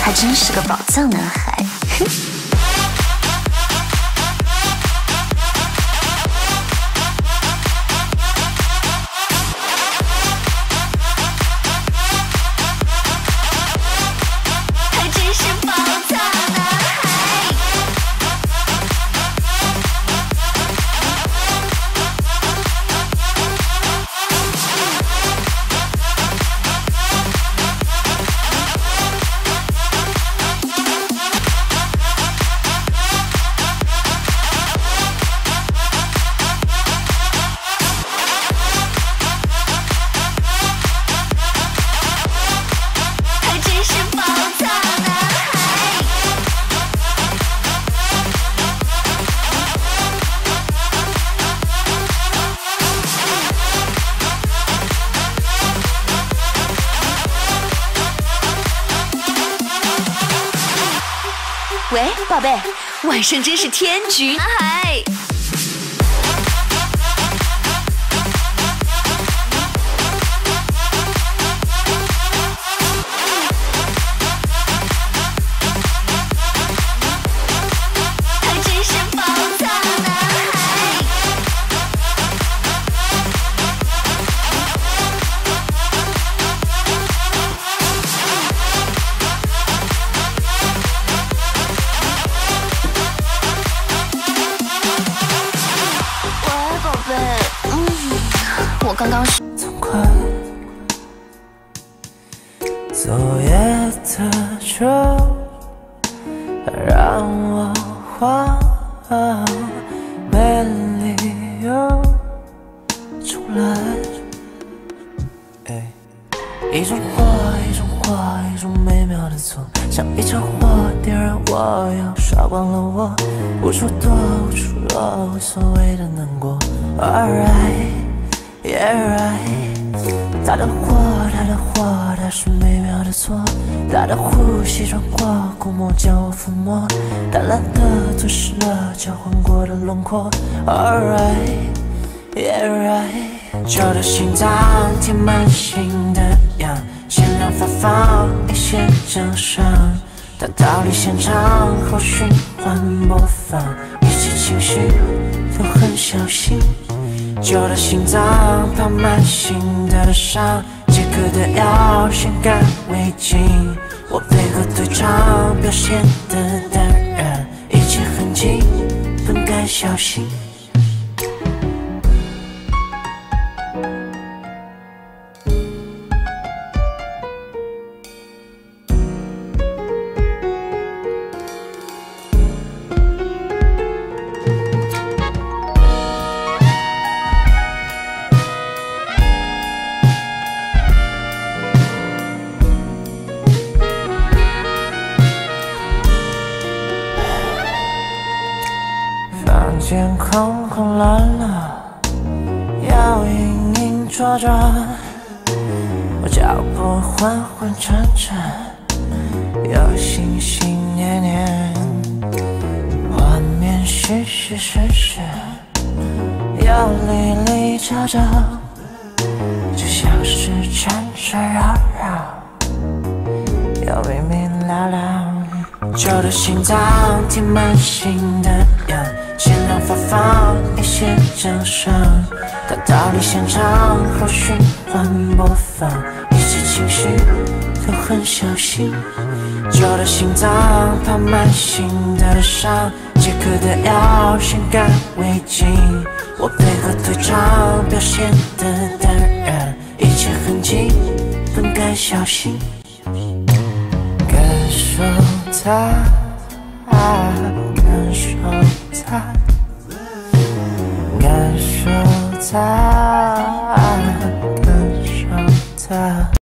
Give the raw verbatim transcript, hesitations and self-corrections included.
还真是个宝藏男孩。哼。 喂，宝贝，晚上真是天局男孩。还真是宝藏男孩。我刚刚是痛快，昨夜的酒让我慌，没理由重来。哎，一种火，一种火，一种美妙的错，像一场火点燃我，又烧光了我，无处躲，无处落，无所谓的难过。Alright。 Yeah right， 他的火，他的火，它是美妙的错。他的呼吸穿过鼓膜，将我抚摸。淡蓝的吞噬了交换过的轮廓。Alright， Yeah right， 旧的心脏填满新的氧，限量发放一些奖赏。他逃离现场后循环播放，一切情绪都很小心。 旧的心脏爬满新的伤，解渴的药先干为敬。我配合队长表现的淡然，一切痕迹本该小心。天空空乱了，要隐隐捉着，我脚步缓缓沉沉，又心心念念，画面虚虚实实，又离离找找，就像是缠缠绕绕，又明明了了。旧的心脏填满新的氧。 限量发放一些奖赏，他逃离现场后循环播放，一切情绪都很小心。旧的心脏爬满新的伤，解渴的药先干为敬。我配合队长表现的淡然，一切痕迹本该小心。感受它。 感受它，感受它，感受它。